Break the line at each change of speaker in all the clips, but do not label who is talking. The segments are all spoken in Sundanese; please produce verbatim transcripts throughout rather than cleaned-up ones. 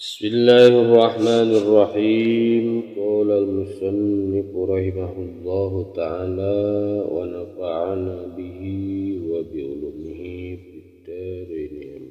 Bismillahirrahmanirrahim. Qala al-musannif rahimahullahu ta'ala wa nafa'ana bihi wa bi ulumihi fid dharain.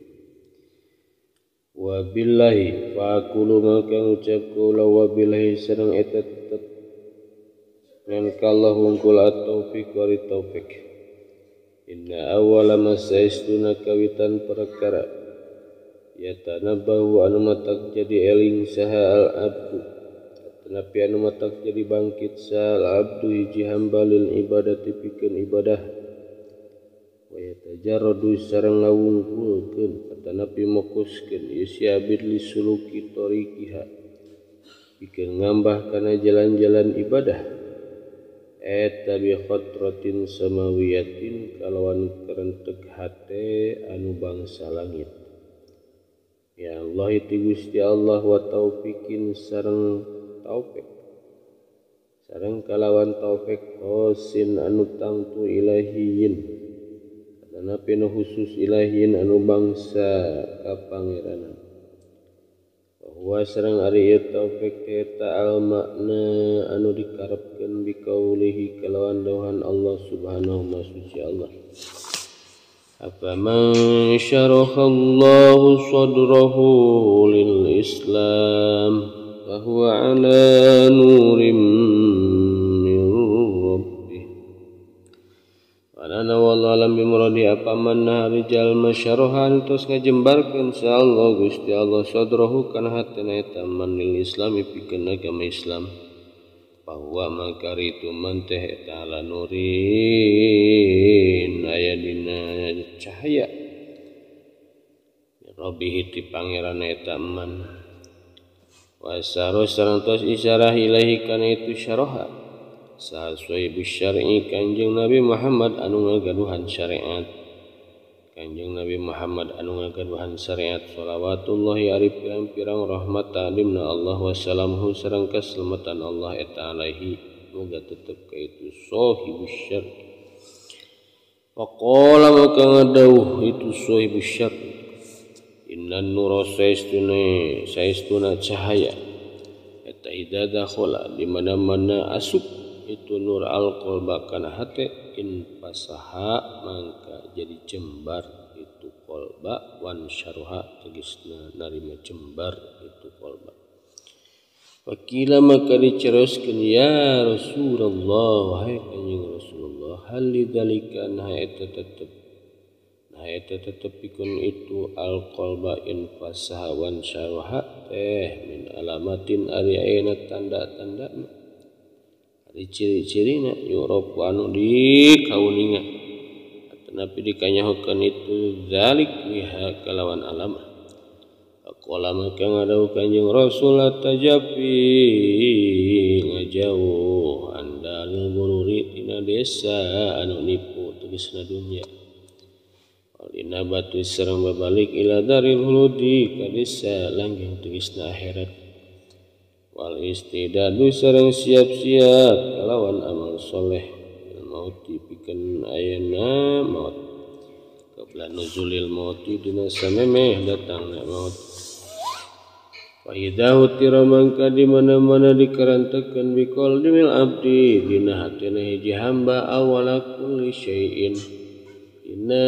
Wa billahi faqulu maka ngucap kula wa billahi sareng eta tetep ngan kallahu kul at-taufiq wa taufiq. Inna awwala ma saistuna kawitan perkara yatanabahu anu matak jadi eling saha al abdu tanapi anu matak jadi bangkit saha al abdu hiji hamba lil ibadati pikeun ibadah wa yatajarradu sareng ngawungkulkeun tanapi mokuskeun isi abid li suluki tariqiha pikeun ngambah kana jalan-jalan ibadah eta bi khatratin samawiyatin kalawan kerentek hate anu bangsa langit. Ya Allah itu Gusti Allah wa taufikin sareng taufik sareng kalawan taufik khosin anu tangtu ilahiyin karena pinu khusus ilahiyin anu bangsa kapangeranan bahwa sareng ari ieu taufik eta al makna anu dikarepkeun biqaulihi kalawan dauhan Allah subhanahu wa suci Allah. Afaman syarahallahu sadrahu lil Islam fahuwa ala nurim min rabbih wanana wallahu alam bimuradi. Apaman rijal masyarahan tos ngajembarkeun sa Allah Gusti Allah sadrahu kana hatena eta man lil Islam pikeun agama Islam bahwa makari itu manteh eta ala nurin aya dina cahaya Rabbih ti pangeran eta man wasaro sareng tos isyarah ilahi kana itu syaraha sahasoi bisyar'i Kanjeng Nabi Muhammad anu ngagaduhan syariat Kanjeng Nabi Muhammad anu ngagaduhan syariat shalawatullahi ari pirang-pirang rahmat ta'limna Allah wassalamuhu sareng kaselamatan Allah eta alaihi moga tetep ka itu sahibus syar. Faqala maka ngadauh itu sahibus syar innan nura saistuna saistuna cahaya eta idza dakhala di mana-mana asup itu nur al-qalba kana hate in fasaha mangka jadi jembar itu qalba wan syarha tegasna narima jembar itu qalba. Fakila maka diceroskeun ya Rasulullah wahai kanjeng Rasulullah hal lidzalika nah eta tetep nah eta tetep pikeun itu al-qalba in fasaha wan syarha teh min alamatin ari ayeuna tanda-tandana ari ciri-cirina yurab anu dikauningan tetapi dikanyahokeun itu zalik wiha kalawan alamah. Qala maka ngadauh kanjeng Rasul tajafi ngajauh andal gururi tina desa anu nipu tegasna dunya walina batu sareng babalik ila daril huludi ka desa langgeng tegasna akhirat wal istidadu sareng siap-siap kalawan amal soleh maut pikeun ayeuna maut qabla nuzulil maut dina samemeh datangna maut wa idahu tiramangka di mana-mana dikarantekeun biqol dimil abdi dina hatena hiji hamba awala kulli syai'in dina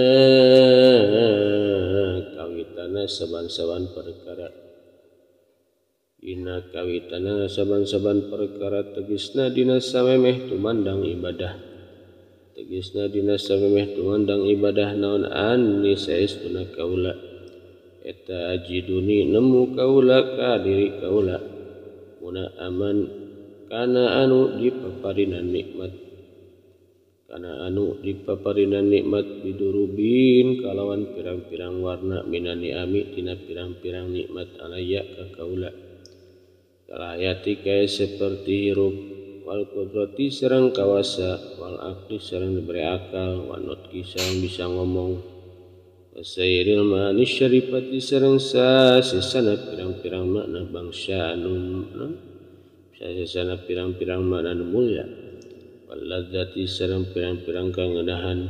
kawitana saban-saban perkara dina kawitana saban-saban perkara tegasna dina samemeh tumandang ibadah tegasna dina samemeh tumandang ibadah naon anni saestuna kaula eta ajiduni nemu kaula ka diri kaula muna aman kana anu dipaparinan nikmat kana anu dipaparinan nikmat bidurubin kalawan pirang-pirang warna minani ami tina pirang-pirang nikmat alaya ka kaula kalayati kaya seperti hirup wal qudrati sareng kawasa wal aqli sareng diberi akal wal nutqi sareng bisa ngomong wasairil ma'ani syarifati sareng sasana pirang-pirang makna bangsa anu sasana pirang-pirang makna anu mulia walladzati sareng pirang-pirang kangeunahan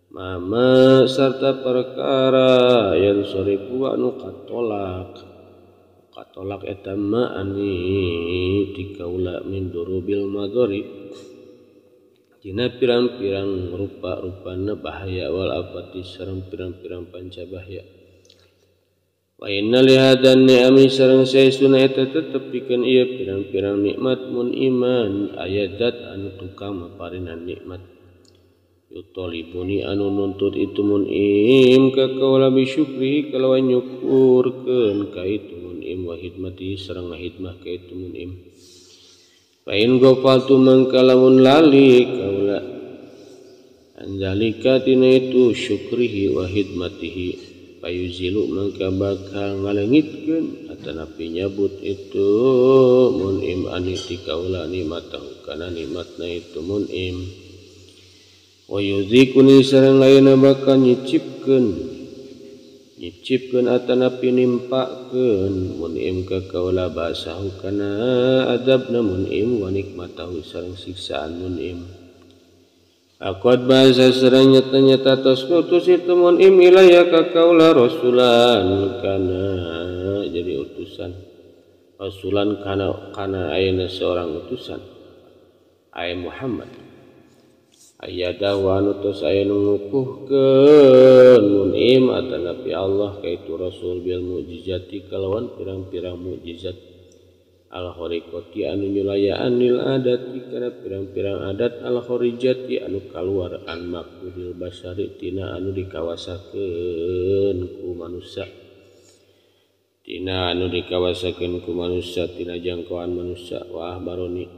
mama sarta perkara yang sorifu anu katolak katolak eta ma ani dikaula min durubil madori dina pirang-pirang rupa-rupana bahaya wal afati sareng pirang-pirang panca bahaya. Wa inna li hadan ni'ami sareng saestuna eta tetep pikeun ieu pirang-pirang nikmat mun iman ayadat anu tukang maparinan nikmat. Yutolibuni anu nuntut itu mun im ka kaula bisyukri kalawan nyukurkeun ka itu mun im wa hidmati sareng ngahidmah ka itu mun im. Fa in ghafaltu mangka lamun lali kaula anzalika tina itu syukrihi wa hidmatihi payuzilu mangka bakal ngalengitkeun atanapi nyabut itu mun im ani ti kaula nikmatahu kana nikmatna itu mun im. Wa yuzikuni sareng lainna bakal nyicipkeun nyicipkeun atanapi nimpakeun mun im ka kaula basahu kana adabna mun im wa nikmatahu sareng siksaan mun im. Aqad bahasa sareng nyata-nyata tos ngutus itu mun im ilaya ka kaula rasulan kana jadi utusan rasulan kana kana ayeuna seorang utusan ay Muhammad ayada wa nutus aya nu ngukuhkeun mun im atanapi Allah kaitu rasul bil mukjizati kalawan pirang-pirang mukjizat al khariqati anu nyulayaan lil adati kana pirang-pirang adat al kharijati anu kaluar an maqduril basari tina anu dikawasakeun ku manusia tina anu dikawasakeun ku manusia tina jangkauan manusia wa ahbaroni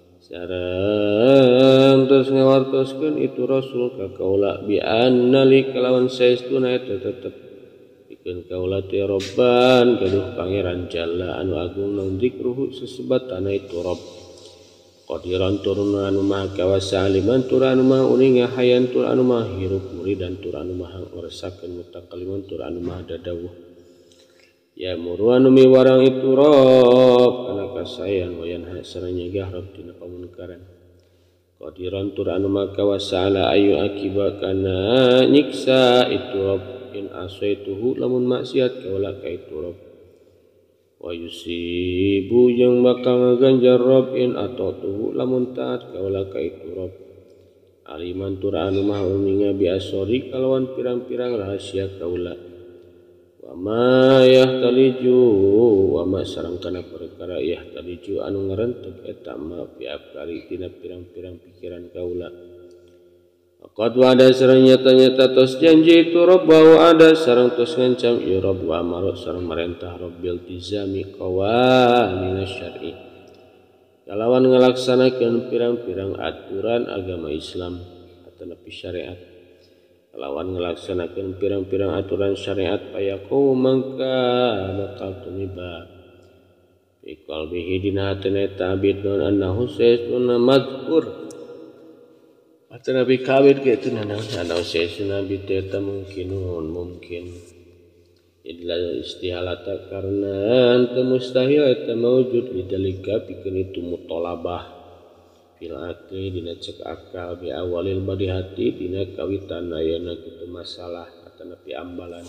sareng terus ngawartoskeun itu rasul ka kaula bi anna li kalawan saestuna eta tetep pikeun kaula ti robban kaduh pangeran jalla anu agung naun zikruhu sesebatana itu rob qadiran turun anu maha kawasa aliman tur anu maha uninga hayan tur anu maha hirup muridan tur anu maha ngresakkeun mutakaliman tur anu maha dadawuh ya muru anu miwarang itu rob kana kasayan wayan sareng nyegah rob tina pamunkaran qadiran tur anu maka wasala ayu akiba kana nyiksa itu rob in asaituhu lamun maksiat kaula ka itu rob wa yusibu jeung bakal ngaganjar rob in atatuhu lamun taat kaula ka itu rob aliman tur anu maha uninga bi asori kalawan pirang-pirang rahasia kaula wa ma yahtaliju wa ma sareng kana perkara yahtaliju anu ngarentek eta ma fi afkari tina pirang-pirang pikiran kaula. Qad wa'ada sareng nyata-nyata tos janji itu Rabb wa ada sareng tos ngancam ya Rabb wa amara sareng marentah Rabbil tizami qawanin syar'i kalawan ngalaksanakeun pirang-pirang aturan agama Islam atanapi syariat lawan ngelaksanakeun pirang-pirang aturan syariat payaku mangka bakal tumiba fi qalbihi dina hatina ta'bid non annahu sayyiduna madhkur atanabi kabid kitu nana ana sayyiduna bi ta mungkinun mungkin illa istihalata karena anta mustahil eta maujud lidalika pikeun itu mutolabah fil akli dina cek akal bi awalil badihati dina kawitan ayeuna kitu masalah atanapi ambalan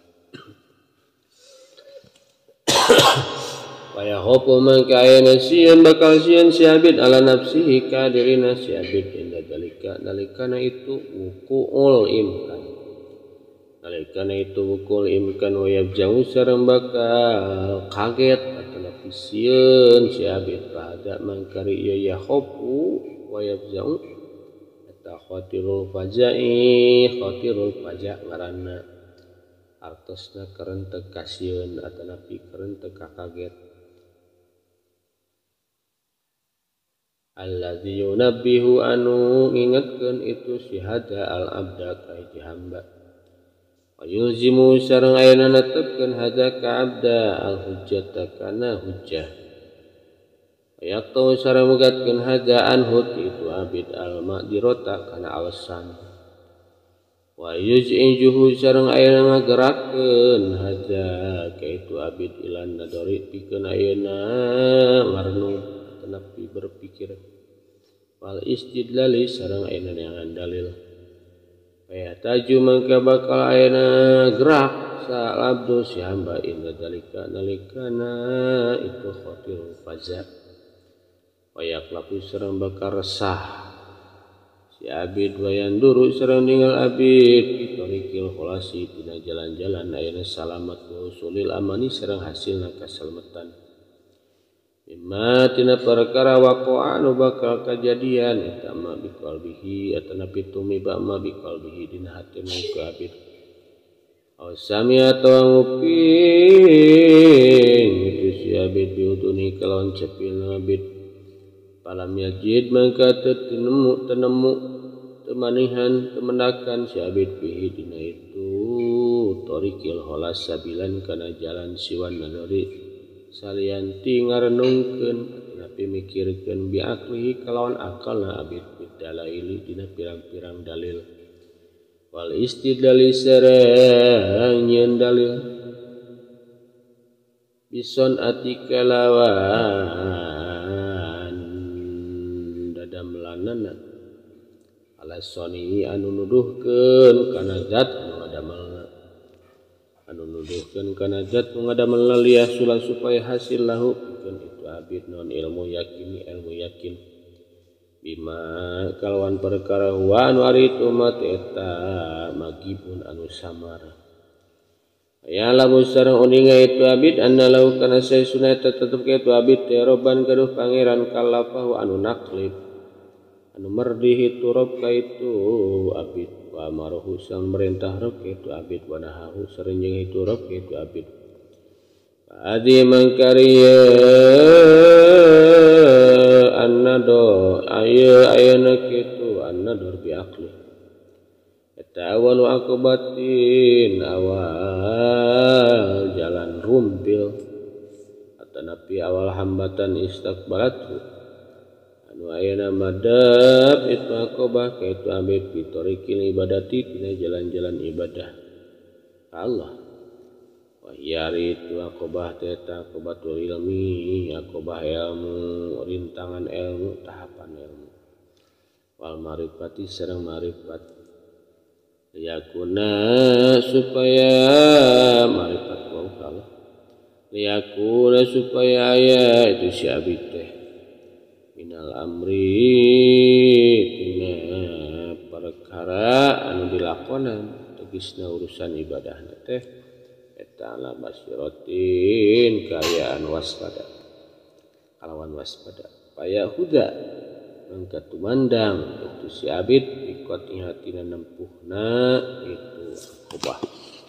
waya hopo mangka ayeuna sieun bakal sieun si abid ala nafsihi ka dirina si abid inda dalika nalikana itu wukuul imkan nalikana itu wukul imkan wayab jauh sareng bakal kaget atanapi sieun si abid pada mangkari ieu yahopu wayab jauh eta khatirul fajai khatirul faja ngaranna artosna kerentek kasieun atanapi kerentek kaget alladzi yunabbihu anu ngingetkeun itu si hada al abda ka hiji hamba wa yulzimu sareng ayeuna netepkeun hada ka abda al hujjata kana hujjah ayatu sareng mugatkeun hada anhu itu abid al maqdirata kana alasan wa yuz'ijuhu sareng ayeuna ngagerakkeun hada ka itu abid ilan nadori pikeun ayeuna marnu tanapi berpikir wal istidlali sareng ayeuna neangan dalil kaya taju mangka bakal ayeuna gerak sa abdu si hamba inda dalika nalikana itu khatir faza wayak laku sareng bakal resah si abid wayan duru sareng ninggal abid pitorikil kholasi tina jalan-jalan ayana salamat wa usulil amani sareng hasilna kaselamatan mimma tina perkara waqa'a anu bakal kajadian eta ma biqalbihi atana pitumi ba ma biqalbihi dina hatina ku abid aw sami atau nguping itu si abid biuduni kalawan cepilna abid palam yajid mangka tenemu tenemu temanihan temendakan si abid bihi dina itu torikil holas sabilan kana jalan siwan nadori salianti ngarenungkeun tapi mikirkeun biaklihi kalawan akalna abid bidalaili dina pirang-pirang dalil wal istidlali sareng nyeun dalil bison atika lawan dadamelanana ala soni anu nuduhkeun kana zat anu ngadamelna anu nuduhkeun kana zat anu ngadamelna liyahsula supaya hasil lahu pikeun itu abid non ilmu yakini ilmu yakin bima kalawan perkara huwa anu ari itu mah eta magibun anu samar ya lamu sareng uninga itu abid anna lahu kana saesuna eta tetep ka itu abid teroban gaduh pangeran kalafahu anu naklib anu merdihi turab ka itu abid wa maruhu sang merintah rob ka itu abid wa nahahu sareng jeung itu rob ka itu abid adi mangkariya annado aya ayana kitu annador bi aqli eta awalu akobatin awal jalan rumpil atanapi awal hambatan istakbalatu anu ayana madab itu akobah kaitu abid pitorikil ibadati tina jalan-jalan ibadah Allah wahiyari itu akobah teta akobatul ilmi akobah ilmu rintangan ilmu tahapan ilmu wal marifati sareng marifat liyakuna supaya marifat wau kalah liyakuna supaya aya itu si abid teh minal amri tina perkara anu dilakonan tegasna urusan ibadahna teh eta ala basyiratin kayaan waspada kalawan waspada paya huda mangka tumandang itu si abid ikut hatina nempuhna itu akobah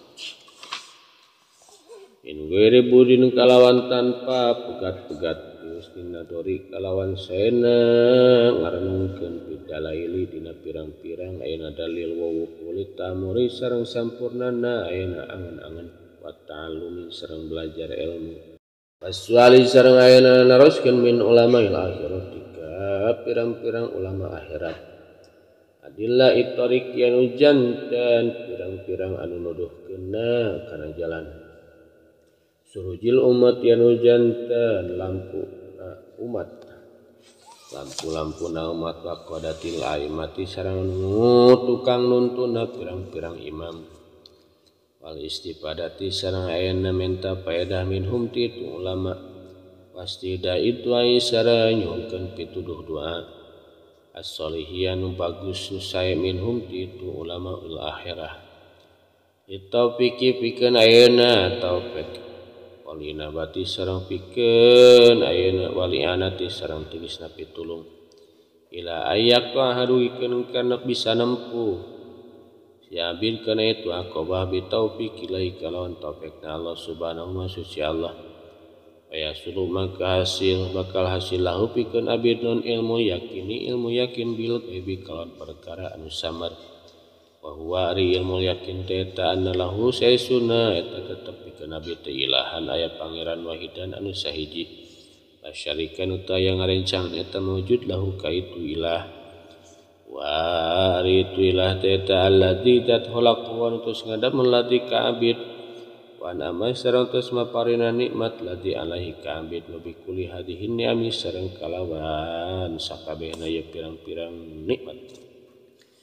in ghairi budin kalawan tanpa pegat-pegat yustina dori kalawan sena ngarenungkeun bidalaili dina pirang-pirang ayeuna dalil wa wuqulit tamuri sareng sampurnana ayeuna angan-angan wa ta'allumi sareng belajar ilmu waswali sareng ayeuna naroskeun min ulama il akhirat tiga pirang-pirang ulama akhirat adillah itorik anu jantan pirang-pirang anu nuduhkeunna kana jalan surujil umat anu jantan lampu umat lampu-lampu na umat wa qadatil aimati sareng tukang nuntuna pirang-pirang imam wal istipadati sareng ayeuna minta faedah minhum ti itu ulama pasti da itu ai sareng nyuhkeun pituduh doa as-solihin bagus sae minhum ti itu ulama ul akhirah itaufiki pikeun ayeuna taufik walina bati sareng pikeun ayeuna walianati sareng tulisna pitulung ila ayak wa haruikeun kana bisa nempuh si abid kana itu akobah bi taufik ilai kalawan taufikna Allah subhanahu wa suci Allah aya sulu maka hasil bakal hasil lahu pikeun abid non ilmu yakini ilmu yakin bil ghaibi kalawan perkara anu samar wa huwa ari ilmu yakin teta anna lahu saesuna eta tetep pikeun abid teh ilahan aya pangeran wahidan anu sahiji lasyarikan uta yang ngarencang eta mawujud lahu kaitu ilah wa aritu ilah teta alladzi tat khalaqahu terus ngadam melati ka abid wa nama sareng terus maparina nikmat ladzi alaihi ka abid wa bikuli hadihin ni'ami sareng kalawan sakabehna ye pirang-pirang nikmat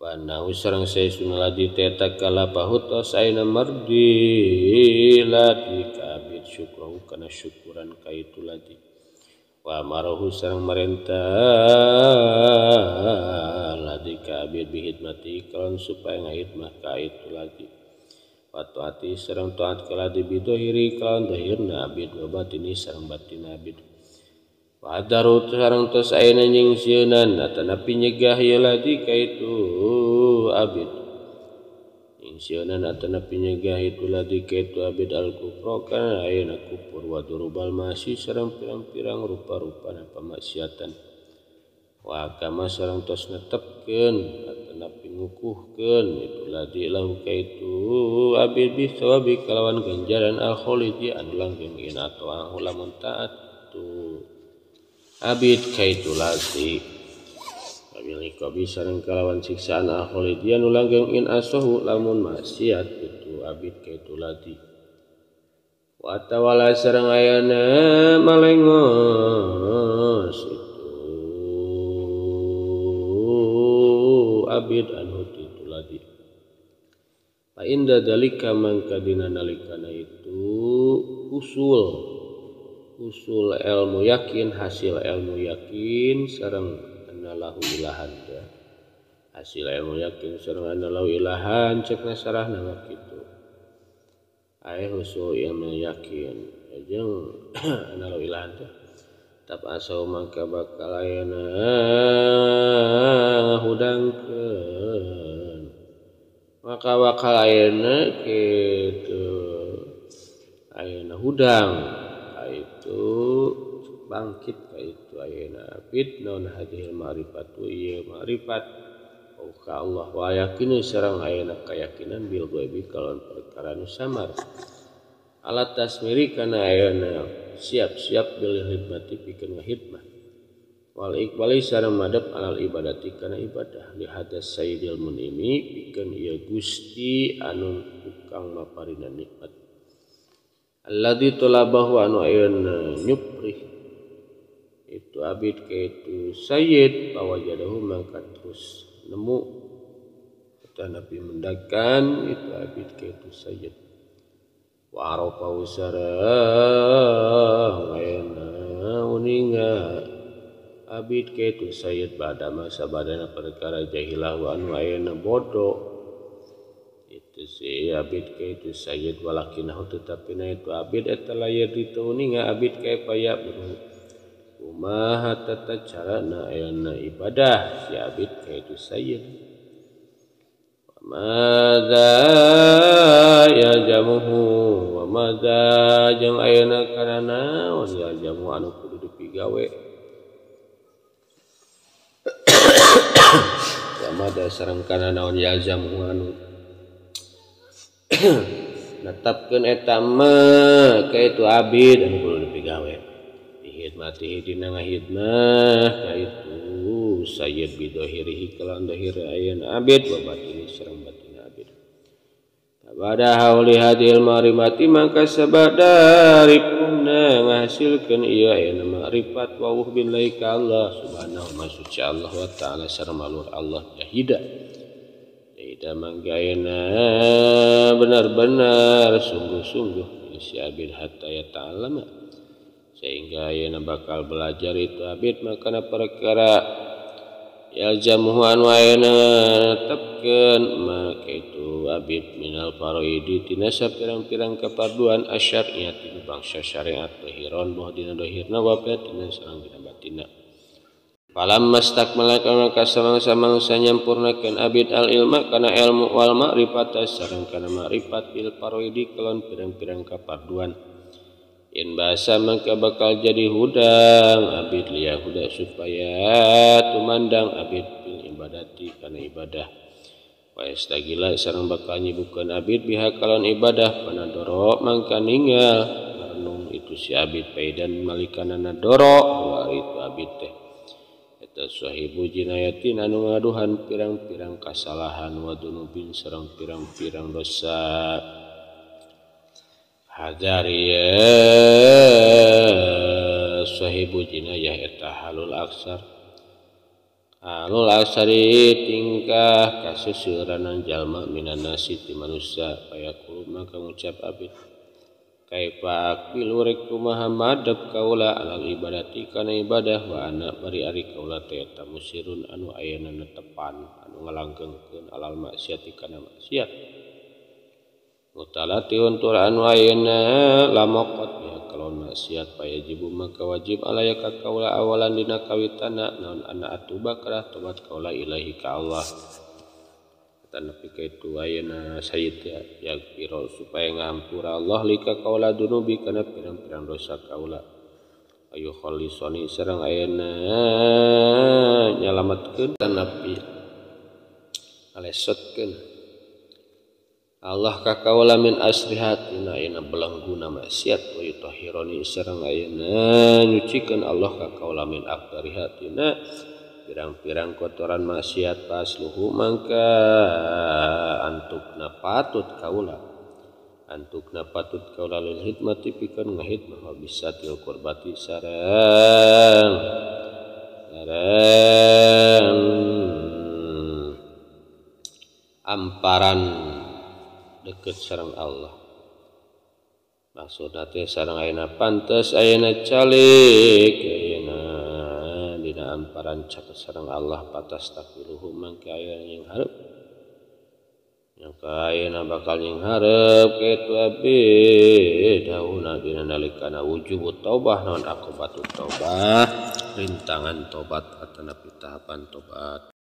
wa nahu sareng saesun ladi teta kala pahutos aina mardi ladi ka abid syukrahu kana syukuran ka itu ladi wa marahu sareng marentah ladi ka abid bihidmati kalawan supaya ngahidmah ka itu ladi wa taati sareng taat ka ladi bidohiri kalawan dohirna abid wa batini sareng batin abid wa adaru sareng tos aina nyingsieunna tanapi nyegah ieu ladi ka itu abid nyingsieunna tanapi nyegah itu ladi ka itu abid al kufra kana ayeuna kufur wa durubal masih sareng pirang-pirang rupa-rupana pamaksiatan wa kama sareng tos netepkeun tanapi ngukuhkeun itu ladi lahu ka itu abid bi sawabi kalawan ganjaran al kholidi anu langgeng in atau lamun taat tu abid ka itu ladi wabil iqabi sareng kalawan siksaan al kholidi anu langgeng in asahu lamun maksiat itu abid ka itu ladi wa tawala sareng ayana malengos itu abid anu itu ladi fa inda dalika mangka dina nalikana itu usul usul ilmu yakin hasil ilmu yakin sareng anallahu ilahan ya. Hasil ilmu yakin sareng anallahu ilahan cek nasarahna kitu aya usul ilmu yakin jeung anallahu ilahan teh tap asau mangka bakal ayeuna ngahudangkeun maka bakal ayeuna kitu ayeuna hudang itu bangkit ka itu ayeuna abid naon hadhil ma'rifatu ieu ma'rifat ka Allah wa yakinu sareng ayeuna kayakinan bil ghaibi kalawan perkara nu samar alat tasmiri kana ayeuna siap-siap bil khidmati pikeun ngahidmah wal iqbali sareng madep alal ibadati kana ibadah li hadas sayyidil munimi pikeun ieu Gusti anu tukang maparina nikmat alladzi talabahu anu ayeuna nyuprih itu abid ka itu sayyid pawajadahu mangka terus nemu tanapi mendakan itu abid ka itu sayyid wa arafa sareng ayeuna uninga abid ka itu sayyid bada masa badana perkara jahilah anu ayeuna bodoh itu si abid ka itu sayyid walakinahu tetapi na itu abid eta layar dituninga abid ka paya buru kumaha tata carana ayeuna ibadah si abid ka itu sayyid madza ya jamuhu wa madza jeung ayeuna kana naon ya jamu anu kudu dipigawe wa madza sareng kana naon ya jamu anu netapkeun eta mah ka itu abid anu kudu dipigawe dihidmati dina ngahidmah ka itu sayyid bidohirihi kalawan dohir ayeuna abid wa batini sareng batin abid pada hauli hadil ma'rifati mangka sabadari punna ngahasilkeun ieu ayeuna ma'rifat wa wuh billahi ka Allah subhanahu wa suci Allah wa ta'ala sareng malur Allah jahida jahida mangga ayeuna benar-benar sungguh-sungguh si abid hatta ya ta'alama sehingga ayeuna bakal belajar itu abid makana perkara yaljamuhu anu ayeuna netepkeun maka itu abid minal faraidi tina sapirang-pirang kaparduan asyariyati nu bangsa syariat dohiron boh dina dohirna wa batina sareng dina batina falam mastakmala kana kasamang-samangsa nyampurnakeun abid al ilma kana ilmu wal ma'rifata sareng kana ma'rifat bil faraidi kalawan pirang-pirang kaparduan in basa maka bakal jadi hudang abid liya huda supaya tumandang abid bil ibadati kana ibadah wa yastagila sareng bakal nyibukeun abid biha kalawan ibadah panadoro mangka ninggal renung itu si abid paidan malikana nadoro wa itu abid teh eta sahibu jinayatin anu ngaduhan pirang-pirang kasalahan wa dunubin sareng pirang-pirang dosa hadariya sahibu jinayah eta halul aksar anu lasari tingkah kaseseueuranan jalma minan nasi ti manusia paya kulo maka ngucap abid kaifa akbilu rek kumaha madep kaula alal ibadati kana ibadah wa ana bari ari kaula teh eta musirun anu ayana netepan anu ngalanggengkeun alal maksiati kana maksiat mutalatiun tur anu ayana lamaqat ya kalawan maksiat payajibu maka wajib alaya ka kaula awalan dina kawitana naon ana atuba kana tobat kaula ilahi ka Allah tanapi kaitu ayana sayyid ya yagfiro supaya ngampura Allah lika kaula dunubi kana pirang-pirang dosa kaula ayu khalisoni sareng ayana nyalametkeun tanapi alesotkeun Allah ka kaula min asri hatina ayana belangguna maksiat wa yutahhironi sareng ayana nyucikeun Allah ka kaula min aqdari hatina pirang-pirang kotoran maksiat pasluhu mangka antukna patut kaula antukna patut kaula lil hikmati pikeun ngahidmah wa bisatil qurbati sareng sareng amparan deket sareng Allah maksudna teh sareng ayeuna pantes ayeuna calik ayeuna dina amparan caket sareng Allah patas takiluhu mangke ayeuna yang hareup nyangka ayeuna bakal yang hareup kitu abdi dauna dina nalikana wujub taubah naon aqobatut taubah rintangan tobat atanapi tahapan tobat